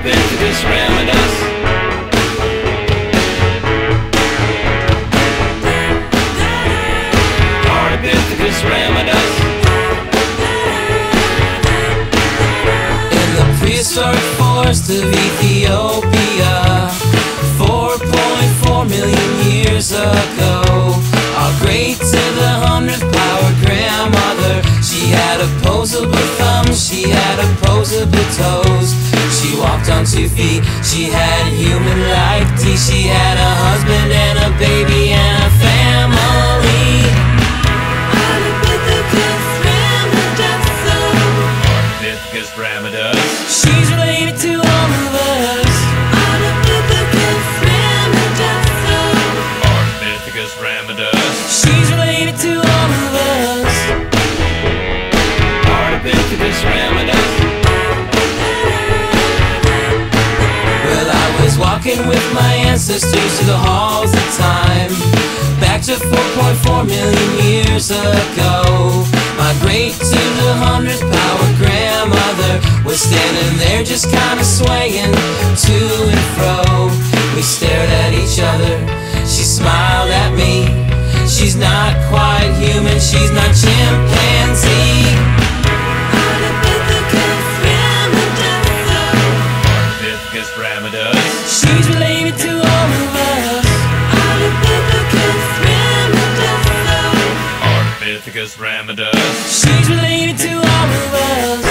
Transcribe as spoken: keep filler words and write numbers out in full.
Ardipithecus ramidus. Ardipithecus ramidus. In the prehistoric forest of Ethiopia, four point four million years ago, our great to the hundredth power grandmother, she had opposable thumbs, she had opposable toes. She walked on two feet, she had human-like teeth. She had a husband and a baby and a family. Ardipithecus ramidus. She's related to all of us. Ardipithecus ramidus. Ardipithecus ramidus. She's related to all of us. Ardipithecus ramidus. Well, I was walking with my ancestors through the halls of time, back to four point four million years ago. My great to the hundredth power grandmother was standing there just kinda swaying to and fro. We stared at each other, she smiled at me. She's not quite human, she's not chimpanzee. Ardipithecus ramidus. Ardipithecus ramidus. She's related to all of us. Ardipithecus ramidus. Ardipithecus ramidus. She's related to all of us.